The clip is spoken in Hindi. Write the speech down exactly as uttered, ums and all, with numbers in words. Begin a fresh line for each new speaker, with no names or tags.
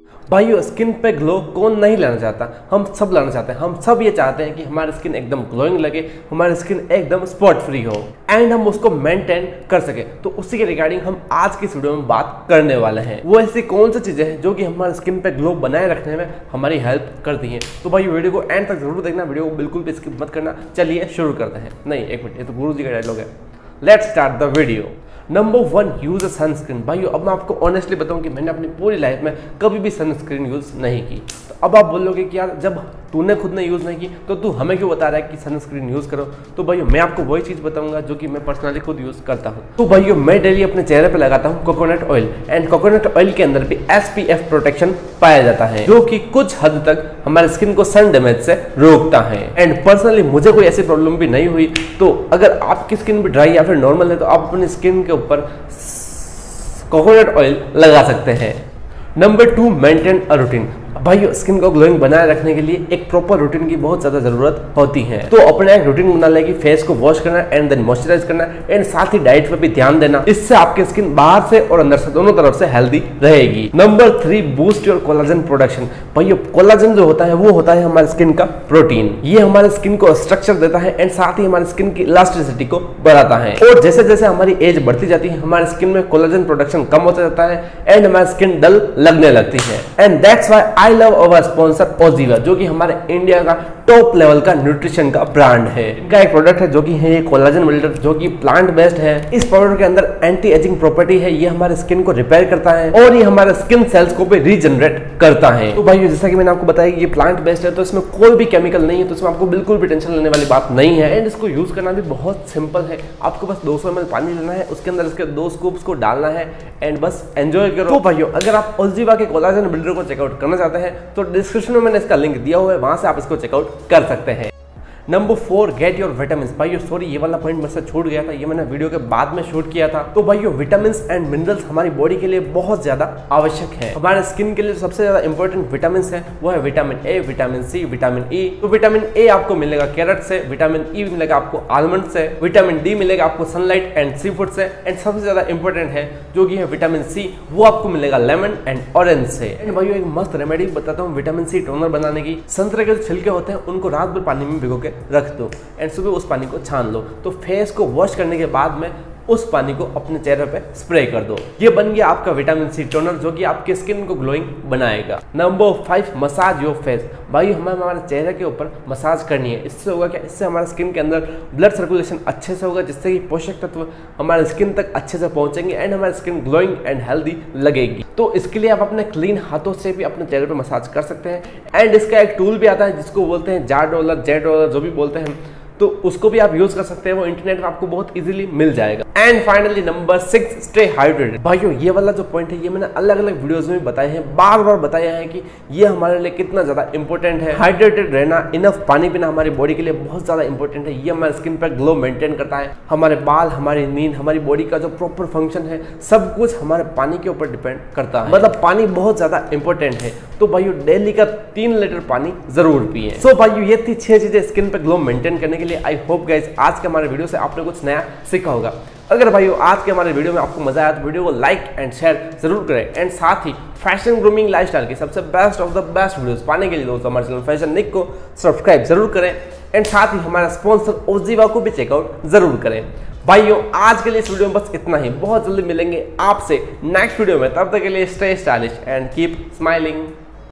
भाइयों, स्किन पे ग्लो कौन नहीं लाना चाहता, हम सब लाना चाहते हैं। हम सब ये चाहते हैं कि हमारी स्किन एकदम ग्लोइंग लगे, हमारी स्किन एकदम स्पॉट फ्री हो एंड हम उसको मेंटेन कर सके। तो उसी के रिगार्डिंग हम आज की इस वीडियो में बात करने वाले हैं। वो ऐसी कौन सी चीजें हैं जो कि हमारी स्किन पे ग्लो बनाए रखने में हमारी हेल्प करती हैं। तो भाई वीडियो को एंड तक जरूर देखना, वीडियो को बिल्कुल भी स्किप मत करना। चलिए शुरू करते हैं। नहीं एक मिनट, ये तो गुरु जी का डायलॉग है। Let's start the video. Number one, use a sunscreen. भाइयों, अब मैं आपको ऑनेस्टली बताऊं कि मैंने अपनी पूरी लाइफ में कभी भी सनस्क्रीन यूज नहीं की। तो अब आप बोलोगे कि यार जब तूने खुद ने यूज नहीं की तो तू हमें क्यों बता रहा है कि सनस्क्रीन यूज करो। तो भाइयों, मैं आपको वही चीज बताऊंगा जो कि मैं पर्सनली खुद यूज करता हूं। तो भाइयों, मैं डेली अपने चेहरे पे लगाता हूं coconut oil and coconut oil के अंदर भी एस पी एफ प्रोटेक्शन पाया जाता है, जो कि कुछ हद तक हमारे स्किन को सन डैमेज से रोकता है। एंड पर्सनली मुझे कोई ऐसी प्रॉब्लम भी नहीं हुई। तो अगर आपकी स्किन भी ड्राई या फिर नॉर्मल है तो आप अपनी स्किन के ऊपर कोकोनट ऑयल लगा सकते हैं। Number two, maintain a routine. भाइयों, स्किन को ग्लोइंग बनाए रखने के लिए एक प्रॉपर रूटीन की बहुत ज्यादा जरूरत होती है। तो अपना एक रूटीन बना लेगी, फेस को वॉश करना एंड देन मॉइस्चराइज करना एंड साथ ही डाइट पे भी ध्यान देना। इससे आपकी स्किन बाहर से और अंदर से दोनों तरफ से हेल्दी रहेगी। Number three, boost your collagen production. भाइयों, कोलाजन जो होता है वो होता है हमारे स्किन का प्रोटीन। ये हमारे स्किन को स्ट्रक्चर देता है एंड साथ ही हमारी स्किन की इलास्टिसिटी को बढ़ाता है। और जैसे जैसे हमारी एज बढ़ती जाती है हमारी स्किन में कोलाजन प्रोडक्शन कम होता जाता है एंड हमारी स्किन डल लगने लगती है। And that's why I love our sponsor OZiva, जो कि हमारे इंडिया का टॉप लेवल का न्यूट्रिशन का ब्रांड है। इनका एक प्रोडक्ट है जो कि है ये कोलाजन बिल्डर, जो कि प्लांट बेस्ड है। इस पाउडर के अंदर एंटी एजिंग प्रॉपर्टी है, ये हमारे स्किन को रिपेयर करता है और ये हमारे स्किन सेल्स को भी रीजनरेट करता है। तो भाई, जैसा कि मैंने आपको बताया कि ये प्लांट बेस्ड है तो इसमें कोई भी केमिकल नहीं है, तो इसमें आपको बिल्कुल भी टेंशन लेने वाली बात नहीं है। एंड इसको यूज करना भी बहुत सिंपल है। आपको बस दो सौ एम एल पानी लेना है, उसके अंदर इसके दो स्कूप्स को डालना है एंड बस एंजॉय करो। तो भाइयों, अगर आप ओजीवा के कोलाजन बिल्डर को चेकआउट करना चाहते हैं तो डिस्क्रिप्शन में मैंने इसका लिंक दिया हुआ है, वहां से आप इसको चेकआउट कर सकते हैं। Number four, get your vitamin. भाइयों सॉरी, ये वाला पॉइंट मुझसे छूट गया था, ये मैंने वीडियो के बाद में शूट किया था। तो भाइयों, विटामिन एंड मिनरल्स हमारी बॉडी के लिए बहुत ज्यादा आवश्यक है। हमारे स्किन के लिए सबसे ज्यादा इंपॉर्टेंट विटामिन है वो है vitamin A, vitamin C, vitamin E. तो विटामिन ए आपको मिलेगा कैरेट से, विटामिन ई मिलेगा आपको आलमंड से, विटामिन डी मिलेगा आपको सनलाइट एंड सी फूड से एंड सबसे ज्यादा इंपॉर्टेंट है जो कि है विटामिन सी, वो आपको मिलेगा लेमन एंड ऑरेंज से। एंड भाइयों, एक मस्त रेमेडी बताता हूँ विटामिन सी टोनर बनाने की। संतरे के जो छिलके होते हैं उनको रात भर पानी में भिगो के रख दो एंड सुबह उस पानी को छान लो। तो फेस को वॉश करने के बाद में उस पानी को अपने चेहरे पे स्प्रे कर दो। ये बन गया आपका विटामिन सी टोनर, जो कि आपके स्किन को ग्लोइंग बनाएगा। Number five, massage your face. भाई, हमें हमारे चेहरे के ऊपर मसाज करनी है। इससे होगा क्या, इससे हमारे स्किन के अंदर ब्लड सर्कुलेशन अच्छे से होगा, जिससे कि पोषक तत्व हमारे स्किन तक अच्छे से पहुंचेंगे एंड हमारी स्किन ग्लोइंग एंड हेल्दी लगेगी। तो इसके लिए आप अपने क्लीन हाथों से भी अपने चेहरे पे मसाज कर सकते हैं। एंड इसका एक टूल भी आता है जिसको बोलते हैं जार रोलर, जेट रोलर, जो भी बोलते हैं, तो उसको भी आप यूज कर सकते हैं। वो इंटरनेट में आपको बहुत इजीली मिल जाएगा। And finally number six, stay hydrated. भाइयों, ये वाला जो पॉइंट है ये मैंने अलग अलग वीडियोस में बताए हैं, बार बार बताया है कि ये हमारे लिए कितना ज्यादा इंपॉर्टेंट है। हाइड्रेटेड रहना, इनफ पानी पीना हमारी बॉडी के लिए बहुत ज्यादा इंपॉर्टेंट है। ये हमारे स्किन पर ग्लो मेंटेन करता है। हमारे बाल, हमारी नींद, हमारी बॉडी का जो प्रॉपर फंक्शन है, सब कुछ हमारे पानी के ऊपर डिपेंड करता है। मतलब पानी बहुत ज्यादा इंपॉर्टेंट है। तो भाइयों, डेली का तीन लीटर पानी जरूर पिए। सो भाइयों, ये थी छह चीजें स्किन पर ग्लो मेंटेन करने के लिए। आई होप गाइस आज के हमारे वीडियो से आपने कुछ नया सीखा होगा। अगर भाइयों आज के हमारे वीडियो में आपको मजा आया तो वीडियो को लाइक एंड शेयर जरूर करें। एंड साथ ही फैशन ग्रूमिंग लाइफस्टाइल की सबसे best of the best videos पाने के लिए दोस्तों हमारे चैनल फैशन निक को सब्सक्राइब जरूर करें एंड साथ ही हमारा स्पॉन्सर ओजीवा को भी चेकआउट जरूर करें। भाइयों, आज के लिए इस वीडियो में बस इतना ही। बहुत जल्दी मिलेंगे आपसे नेक्स्ट वीडियो में, तब तक के लिए stay stylish and keep smiling.